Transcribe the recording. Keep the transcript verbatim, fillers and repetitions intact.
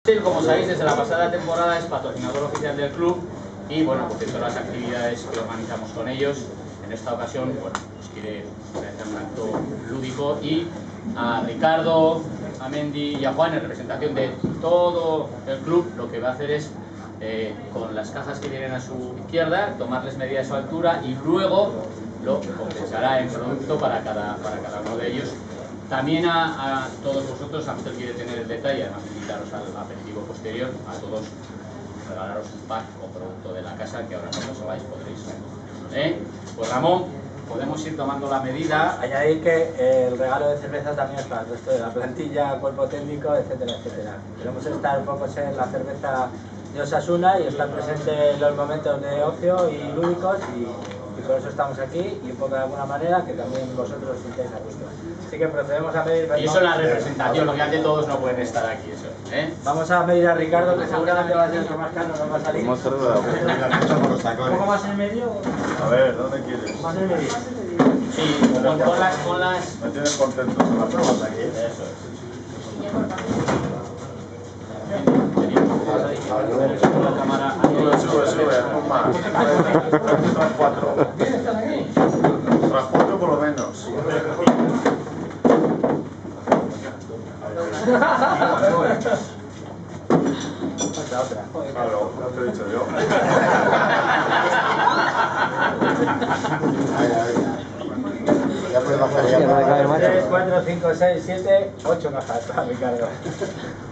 Como sabéis, desde la pasada temporada es patrocinador oficial del club y, bueno, pues de todas las actividades que organizamos con ellos, en esta ocasión, bueno, pues quiere realizar un acto lúdico y a Ricardo, a Mendy y a Juan, en representación de todo el club, lo que va a hacer es, eh, con las cajas que vienen a su izquierda, tomarles medida de su altura y luego lo compensará en producto para cada, para cada uno de ellos. También a, a todos vosotros, Ángel quiere tener el detalle, además de invitaros al aperitivo posterior, a todos regalaros un pack o producto de la casa que ahora cuando os vais podréis. ¿Eh? Pues Ramón, podemos ir tomando la medida. Añadir que el regalo de cerveza también es para el resto de la plantilla, cuerpo técnico, etcétera, etcétera. Queremos estar un poco en la cerveza de Osasuna y estar presente en los momentos de ocio y lúdicos y, y por eso estamos aquí y un poco de alguna manera que también vosotros os sintáis a gusto. Así que procedemos a medir... Y eso es la representación, lógicamente todos no pueden estar aquí, eso. ¿Eh? Vamos a medir a Ricardo, que seguramente va a ser el más caro, no va a salir. Vamos a hacer ¿Un poco más en medio? A ver, ¿dónde quieres? Más en medio. Sí, con, con las... Con las... Me tienes contento, ¿se la pruebas aquí? Eso es. Sube, sube, sube, un más. Son cuatro. Tras cuatro por lo menos. Claro, no te he dicho yo. tres, cuatro, cinco, seis, siete, ocho cajas, Ricardo.